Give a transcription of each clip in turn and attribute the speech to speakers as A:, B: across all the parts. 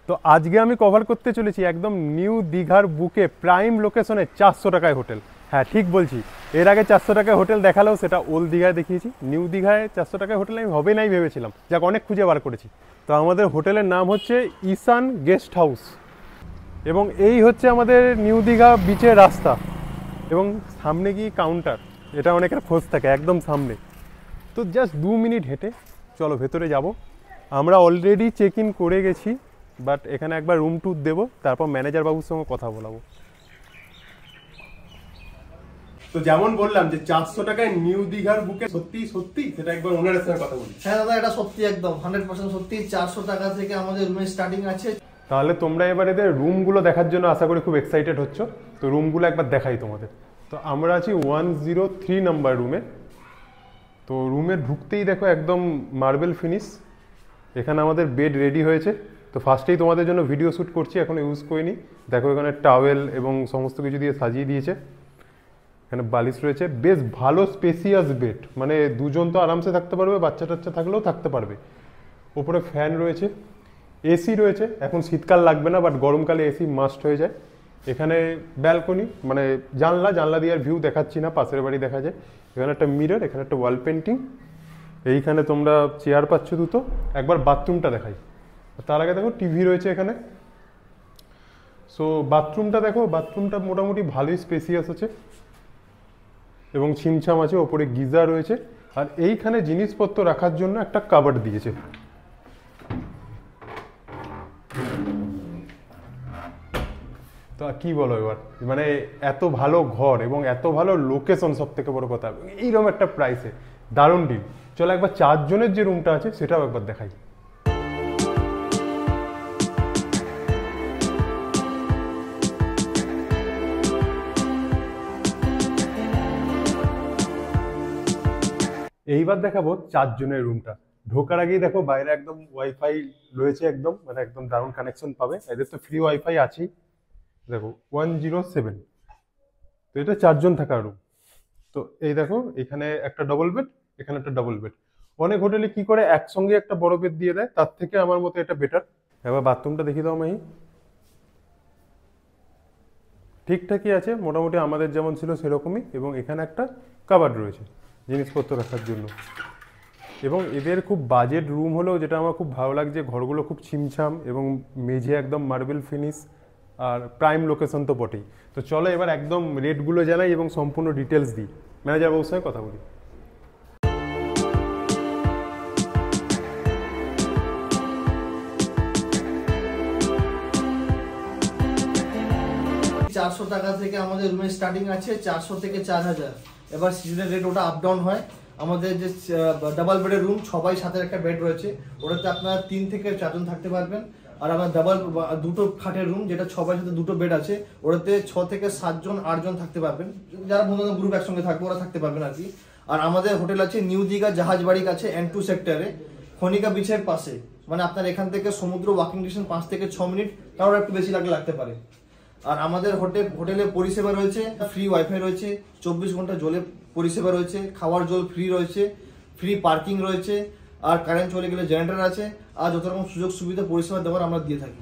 A: তো আজকে আমি কভার করতে চলেছি একদম নিউ দীঘার বুকে প্রাইম লোকেশনে 400 টাকায় হোটেল। হ্যাঁ ঠিক বলছি, এর আগে 400 টাকায় হোটেল দেখালেও সেটা ওল্ড দীঘায় দেখিয়েছি। নিউ দীঘায় 400 টাকায় হোটেল আমি হবে নাই ভেবেছিলাম, যাক অনেক খুঁজে বার করেছি। তো আমাদের হোটেলের নাম হচ্ছে ঈশান গেস্ট হাউস এবং এই হচ্ছে আমাদের নিউ দীঘা বিচের রাস্তা এবং সামনে গিয়ে কাউন্টার, এটা অনেকের খোঁজ থাকে একদম সামনে। তো জাস্ট 2 মিনিট হেঁটে চলো ভেতরে যাব। আমরা অলরেডি চেক ইন করে গেছি, বাট এখানে একবার রুম ট্যুর দেবো, তারপর ম্যানেজার বাবুর সঙ্গে কথা বলাবো। তো যেমন বললাম যে 400 টাকায় নিউ দীঘার বুকে সত্যি সত্যি সেটা একবার ওনারের সঙ্গে কথা বলি।
B: হ্যাঁ দাদা, এটা সত্যি একদম 100% সত্যি। 400 টাকা থেকে আমাদের রুমের স্টার্টিং আছে।
A: তাহলে তোমরা এবার এদের রুমগুলো দেখার জন্য আশা করি খুব এক্সাইটেড হচ্ছ। তো রুমগুলো একবার দেখাই তোমাদের। তো আমরা আছি 103 নাম্বার রুমে। তো রুমে ঢুকতেই দেখো একদম মার্বেল ফিনিশ। এখানে আমাদের বেড রেডি হয়েছে। তো ফার্স্টেই তোমাদের জন্য ভিডিও শ্যুট করছি, এখন ইউজ করিনি। দেখো এখানে টাওয়েল এবং সমস্ত কিছু দিয়ে সাজিয়ে দিয়েছে। এখানে বালিশ রয়েছে, বেশ ভালো স্পেসিয়াস বেড, মানে দুজন তো আরামসে থাকতে পারবে, বাচ্চা টাচ্চা থাকলেও থাকতে পারবে। ওপরে ফ্যান রয়েছে, এসি রয়েছে। এখন শীতকাল লাগবে না, বাট গরমকালে এসি মাস্ট হয়ে যায়। এখানে ব্যালকনি, মানে জানলা দিয়ে আর ভিউ দেখাচ্ছি না, পাশের বাড়ি দেখা যায়। এখানে একটা মিরর, এখানে একটা ওয়াল পেন্টিং। এইখানে তোমরা চেয়ার পাচ্ছ দুটো। একবার বাথরুমটা দেখাই, তার আগে দেখো টিভি রয়েছে এখানে। সো বাথরুমটা দেখো, বাথরুমটা মোটামুটি ভালোই স্পেসিয়াস আছে এবং ছিমছাম আছে। ওপরে গিজার রয়েছে আর এইখানে জিনিসপত্র রাখার জন্য একটা কাবার্ড দিয়েছে। তো কি বলো এবার, মানে এত ভালো ঘর এবং এত ভালো লোকেশন, সব থেকে বড় কথা, এইরকম একটা প্রাইসে দারুণ ডিল। চলো একবার 4 জনের যে রুমটা আছে সেটাও একবার দেখাই। এইবার দেখাবো 4 জনের রুমটা। ঢোকার আগেই দেখো বাইরে একদম ওয়াইফাই রয়েছে, একদম মানে একদম দারুণ কানেকশন পাবে। এদের তো ফ্রি ওয়াইফাই আছেই। দেখো 107। তো এটা 4 জন থাকার রুম। তো এই দেখো এখানে একটা ডবল বেড, এখানে একটা ডবল বেড। অনেক হোটেলে কি করে একসঙ্গে একটা বড় বেড দিয়ে দেয়, তার থেকে আমার মতে এটা বেটার। এবার বাথরুমটা দেখিয়ে দাও মাহি। ঠিকঠাকই আছে, মোটামুটি আমাদের যেমন ছিল সেরকমই। এবং এখানে একটা কাবার্ড রয়েছে জিনিসপত্র রাখার জন্য। এবং এদের খুব বাজেট রুম হলেও যেটা আমার খুব ভালো লাগছে, ঘরগুলো খুব ছিমছাম এবং মেঝে একদম মার্বেল ফিনিশ আর প্রাইম লোকেশন তো বটেই। তো চলো এবার একদম রেটগুলো জানাই এবং সম্পূর্ণ ডিটেলস দিই, ম্যানেজার বাবুর সঙ্গে কথা বলি।
B: চারশো টাকা থেকে আমাদের রুমের স্টার্টিং আছে, 400 থেকে 4000। এবার সিজনের রেট ওটা আপ ডাউন হয়। আমাদের যে ডাবল বেডের রুম, সবাই সাথে একটা বেড রয়েছে, ওটাতে আপনারা 3 থেকে 4 জন থাকতে পারবেন। আর আমার ডাবল দুটো খাটের রুম, যেটা সবার সাথে দুটো বেড আছে, ওটাতে 6 থেকে 7 জন 8 জন থাকতে পারবেন। যারা বন্ধু গ্রুপ একসঙ্গে থাকবে ওরা থাকতে পারবেন আর কি। আর আমাদের হোটেল আছে নিউ দীঘা জাহাজবাড়ির কাছে N2 সেক্টরে, খনিকা বিচের পাশে। মানে আপনার এখান থেকে সমুদ্র ওয়াকিং ডিস্টেন্স 5 থেকে 6 মিনিট, তাও একটু বেশি লাগতে পারে। আর আমাদের হোটেলে পরিষেবা রয়েছে, ফ্রি ওয়াইফাই রয়েছে, 24 ঘন্টা জলের পরিষেবা রয়েছে, খাওয়ার জল ফ্রি রয়েছে, ফ্রি পার্কিং রয়েছে, আর কারেন্ট চলে গেলে জেনারেটর আছে। আর যত রকম সুযোগ সুবিধা পরিষেবা দেওয়ার আমরা দিয়ে থাকি।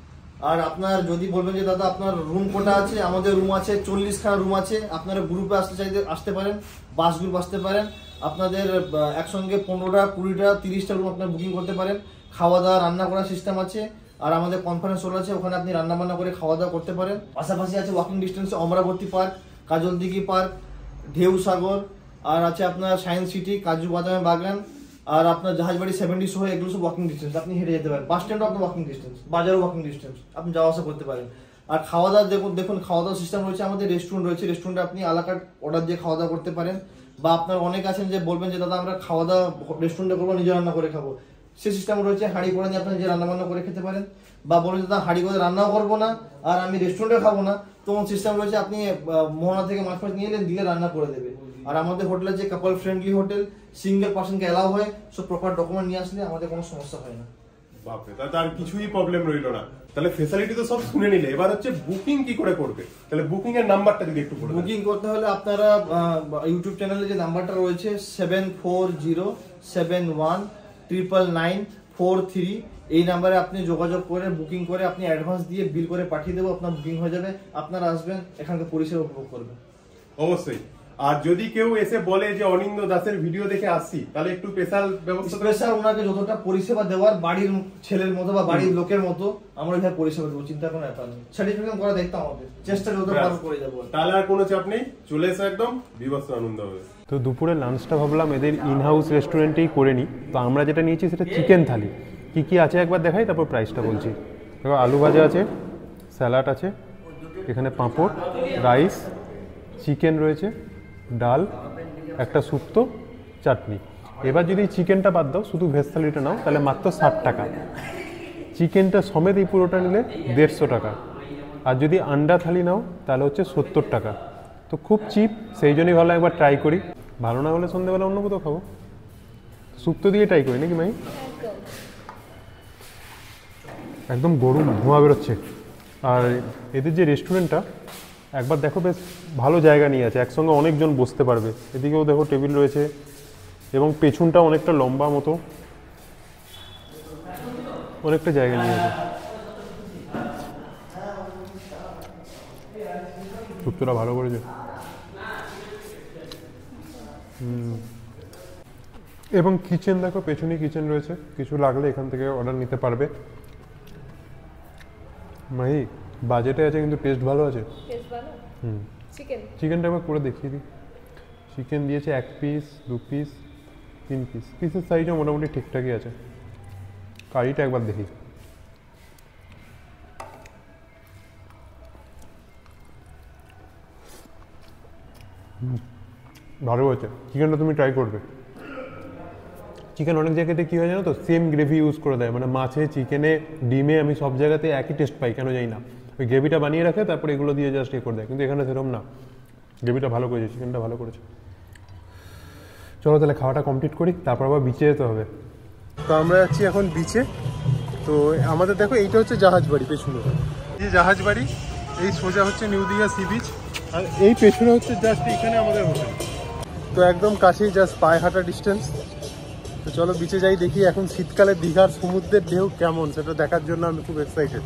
B: আর আপনার যদি বলবেন যে দাদা আপনার রুম কোটা আছে, আমাদের রুম আছে 40খানা রুম আছে। আপনারা গ্রুপে আসতে চাইতে আসতে পারেন, বাস গ্রুপ আসতে পারেন। আপনাদের একসঙ্গে 15টা 20টা 30টা রুম আপনার বুকিং করতে পারেন। খাওয়া দাওয়া রান্না করার সিস্টেম আছে। আর আমাদের কনফারেন্স হল আছে, ওখানে আপনি রান্না বান্না করে খাওয়া দাওয়া করতে পারেন। পাশাপাশি আছে ওয়াকিং ডিস্টেন্সে অমরাবতী পার্ক, কাজলদিঘি পার্ক, ঢেউ সাগর, আর আছে আপনার সায়েন্স সিটি, কাজু বাদামের বাগান, আর আপনার জাহাজবাড়ি 70 শো, এগুলো সব ওয়াকিং ডিস্টেন্স। আপনি হেঁটে যেতে পারেন। বাস স্ট্যান্ডও আপনার ওয়াকিং ডিস্টেন্স, বাজারও ওয়াকিং ডিস্টেন্স, আপনি যাওয়া আসা করতে পারেন। আর খাওয়া দাওয়া দেখুন খাওয়া দাওয়ার সিস্টেম রয়েছে। আমাদের রেস্টুরেন্ট রয়েছে, রেস্টুরেন্টে আপনি আলাকাট অর্ডার দিয়ে খাওয়া দাওয়া করতে পারেন। বা আপনার অনেক আছেন যে বলবেন যে দাদা আমরা খাওয়া দাওয়া রেস্টুরেন্টে করবো, নিজে রান্না করে খাবো, সেই সিস্টেম রয়েছে। হাঁড়ি করে নিয়ে আপনি নিজে রান্না বান্না করে খেতে পারেন। বা বলেন দাদা হাঁড়ি করে রান্নাও করবো না আর আমি রেস্টুরেন্টে খাবো না, তো সিস্টেম রয়েছে, আপনি মোহনা থেকে মাছ ফাছ নিয়ে এলেন, দিলে রান্না করে দেবে। আর আমাদের হোটেলে যে কাপল ফ্রেন্ডলি হোটেল, সিঙ্গেল পার্সনকে অ্যালাউ হয়, সব প্রপার ডকুমেন্ট নিয়ে আসলে আমাদের কোনো সমস্যা হয় না।
A: বাপরে, তার কিছুই প্রবলেম রইলো না। তাহলে ফ্যাসিলিটি তো সব শুনে নিলে, এবার হচ্ছে বুকিং কি করে করবে। তাহলে বুকিং এর নাম্বারটা যদি একটু বলে।
B: বুকিং করতে হলে আপনারা ইউটিউব চ্যানেলে যে নাম্বারটা রয়েছে 7407199943, এই নাম্বারে আপনি যোগাযোগ করে বুকিং করে আপনি অ্যাডভান্স দিয়ে বিল করে পাঠিয়ে দেবো, আপনার বুকিং হয়ে যাবে, আপনারা আসবেন এখানকার পরিষেবা উপভোগ করবেন।
A: অবশ্যই। আর যদি কেউ এসে বলে যে অনিন্দ দাসের ভিডিও দেখে আসছি, তাহলে একটু স্পেশাল ব্যবস্থা,
B: স্পেশাল ওনাকে যতটা পরিষেবা দেওয়ার বাড়ির ছেলের মতো বা বাড়ির লোকের মতো আমরা এখানে পরিষেবা দেবো, চিন্তা কোনো ব্যাপার নেই। সার্টিফিকেশন করা দেখতে আমাদের চেষ্টা যতটা পারবো করে যাবো,
A: তাহলে আর কোনো চাপ নেই, চলে এসো, একদম বিভৎস আনন্দ হবে। তো দুপুরে লাঞ্চটা ভাবলাম এদের ইন হাউস রেস্টুরেন্টেই করে নিই। তো আমরা যেটা নিয়েছি সেটা চিকেন থালি। কি কি আছে একবার দেখাই, তারপর প্রাইসটা বলছি। দেখো আলু ভাজা আছে, স্যালাড আছে, এখানে পাঁপড়, রাইস, চিকেন রয়েছে, ডাল, একটা শুক্তো, চাটনি। এবার যদি চিকেনটা বাদ দাও, শুধু ভেজ থালিটা নাও, তাহলে মাত্র 60 টাকা। চিকেনটা সমেত এই পুরোটা নিলে 150 টাকা। আর যদি আন্ডা থালি নাও তাহলে হচ্ছে 70 টাকা। তো খুব চিপ, সেই জন্যই ভালো একবার ট্রাই করি। ভালো না হলে সন্ধ্যেবেলা অন্য কোথাও খাবো, শুক্তো দিয়ে ট্রাই করি নাকি মাই? একদম গরম ধোঁয়া বেরোচ্ছে। আর এদের যে রেস্টুরেন্টটা একবার দেখো, বেশ ভালো জায়গা নিয়ে আছে, একসঙ্গে অনেকজন বসতে পারবে। এদিকেও দেখো টেবিল রয়েছে এবং পেছনটা অনেকটা লম্বা মতো, অনেকটা জায়গা নিয়ে আছে। শুক্তোটা ভালো করেছে। এবং কিচেন দেখো, পেছনে কিচেন রয়েছে, কিছু লাগলে এখান থেকে অর্ডার নিতে পারবে। মাই বাজেটে আছে কিন্তু টেস্ট ভালো আছে। চিকেনটা একবার করে দেখিয়ে দিই। চিকেন দিয়েছে 1 পিস, 2 পিস, 3 পিস। পিসের সাইজও মোটামুটি ঠিকঠাকই আছে। কারিটা একবার দেখি। ভালো হয়েছে। চিকেনটা তুমি ট্রাই করবে। চিকেন অনেক জায়গাতে কী হয় জানো তো, সেম গ্রেভি ইউজ করে দেয়, মানে মাছে, চিকেনে, ডিমে, আমি সব জায়গাতে একই টেস্ট পাই, কেন জানি না। ওই গ্রেভিটা বানিয়ে রাখে, তারপরে এগুলো দিয়ে জাস্ট করে দেয়, কিন্তু এখানে সেরকম না। গ্রেভিটা ভালো করেছে, চিকেনটা ভালো করেছে। চলো তাহলে খাওয়াটা কমপ্লিট করি, তারপর আবার বিচে যেতে হবে। তো আমরা যাচ্ছি এখন বিচে। তো আমাদের দেখো এইটা হচ্ছে জাহাজ বাড়ি, পেছনে এই জাহাজ বাড়ি, এই সোজা হচ্ছে নিউ দীঘা সি বিচ, আর এই পেছনে হচ্ছে জাস্ট এইখানে আমাদের হোটেল। তো একদম কাছেই, জাস্ট পায়ে হাঁটা ডিস্টেন্স। তো চলো বিচে যাই, দেখি এখন শীতকালে দীঘার সমুদ্রের ঢেউ কেমন, সেটা দেখার জন্য আমি খুব এক্সাইটেড।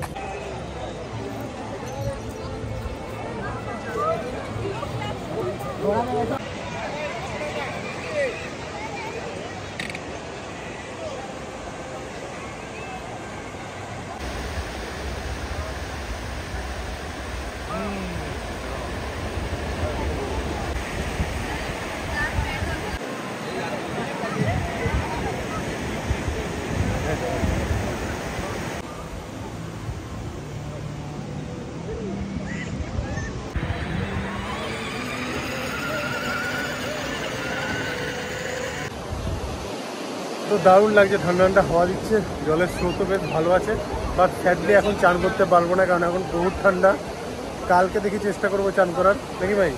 A: তো দারুণ লাগছে, ঠান্ডা ঠান্ডা হাওয়া দিচ্ছে, জলের স্রোতও বেশ ভালো আছে। বাট স্যাডলি এখন চান করতে পারবো না, কারণ এখন বহুত ঠান্ডা। কালকে দেখি চেষ্টা করবো চান করার, নাকি ভাই?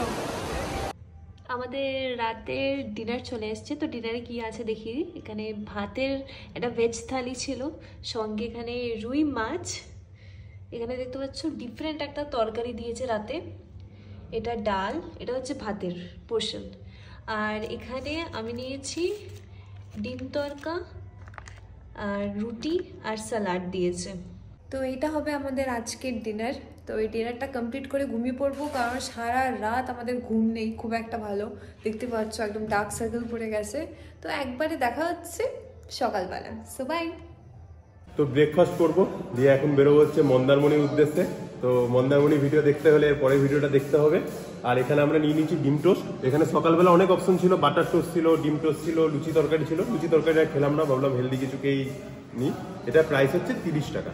C: আমাদের রাতের ডিনার চলে এসছে। তো ডিনারে কি আছে দেখি। এখানে ভাতের একটা ভেজ থালি ছিল, সঙ্গে এখানে রুই মাছ, এখানে দেখতে পাচ্ছ ডিফারেন্ট একটা তরকারি দিয়েছে রাতে, এটা ডাল, এটা হচ্ছে ভাতের পোর্শন। আর এখানে আমি নিয়েছি ডিম তরকা আর রুটি আর স্যালাড দিয়েছে। তো এইটা হবে আমাদের আজকের ডিনার। তো এই ডিনারটা কমপ্লিট করে ঘুমিয়ে পড়বো, কারণ সারা রাত আমাদের ঘুম নেই খুব একটা ভালো, দেখতে পাচ্ছ একদম ডার্ক সার্কেল পড়ে গেছে। তো একবারে দেখা হচ্ছে সকালবেলা। So by.
A: তো ব্রেকফাস্ট করবো, দিয়ে এখন বেরোবো হচ্ছে মন্দারমণির উদ্দেশ্যে। তো মন্দারমণি ভিডিও দেখতে হলে পরের ভিডিওটা দেখতে হবে। আর এখানে আমরা নিয়ে নিচ্ছি ডিম টোস্ট। এখানে সকালবেলা অনেক অপশন ছিল, বাটার টোস্ট ছিল, ডিম টোস্ট ছিল, লুচি তরকারি ছিল। লুচি তরকারিটা খেলাম না, ভাবলাম হেলদি কিছুকেই নিই। এটা প্রাইস হচ্ছে 30 টাকা।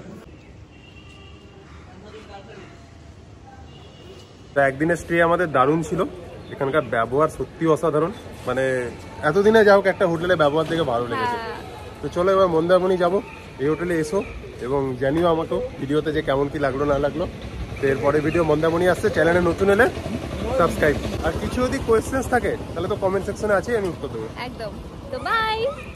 A: তো একদিনের স্টে আমাদের দারুণ ছিল, এখানকার ব্যবহার সত্যি অসাধারণ। মানে এতদিনে যাও একটা হোটেলে ব্যবহার দেখে ভালো লেগেছে। তো চলো এবার মন্দারমণি যাবো। এই হোটেলে এসো এবং জানিও আমাকে ভিডিওতে যে কেমন কি লাগলো না লাগলো। তো এরপরে ভিডিও মন্দারমণি আসছে, চ্যানেলে নতুন এলে সাবস্ক্রাইব। আর কিছু যদি কোয়েশ্চেন্স থাকে তাহলে তো কমেন্ট সেকশনে আছে, আমি উত্তর দেবো
C: একদম। তো বাই।